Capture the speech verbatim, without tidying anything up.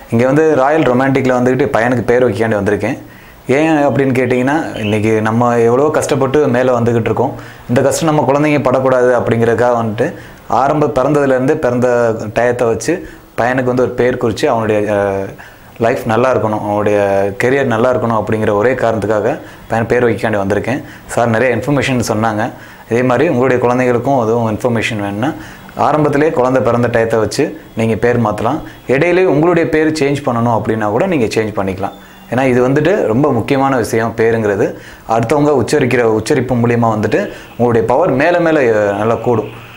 இங்கே வந்து ராயல் ரொமான்டிக்கில் வந்துக்கிட்டு பையனுக்கு பேர் வைக்காண்டி வந்திருக்கேன். ஏன் அப்படின்னு கேட்டிங்கன்னா, இன்றைக்கி நம்ம எவ்வளோ கஷ்டப்பட்டு மேலே வந்துக்கிட்டு இருக்கோம். இந்த கஷ்டம் நம்ம குழந்தைங்க படக்கூடாது அப்படிங்கிறதுக்காக வந்துட்டு ஆரம்ப பிறந்ததுலேருந்து பிறந்த டயத்தை வச்சு பையனுக்கு வந்து ஒரு பேர் குறித்து அவனுடைய லைஃப் நல்லா இருக்கணும், அவனுடைய கெரியர் நல்லா இருக்கணும் அப்படிங்கிற ஒரே காரணத்துக்காக பையன் பேர் வைக்காண்டி வந்திருக்கேன். சார் நிறைய இன்ஃபர்மேஷன் சொன்னாங்க. இதே மாதிரி உங்களுடைய குழந்தைகளுக்கும் அதுவும் இன்ஃபர்மேஷன் வேணும்னா ஆரம்பத்திலே குழந்தை பிறந்த டயத்தை வச்சு நீங்கள் பேர் மாற்றலாம். இடையிலே உங்களுடைய பேர் சேஞ்ச் பண்ணணும் அப்படின்னா கூட நீங்கள் சேஞ்ச் பண்ணிக்கலாம். ஏன்னா இது வந்துட்டு ரொம்ப முக்கியமான விஷயம். பேருங்கிறது அடுத்தவங்க உச்சரிக்கிற உச்சரிப்பு மூலியமாக வந்துட்டு உங்களுடைய பவர் மேலே மேலே நல்லா கூடும்.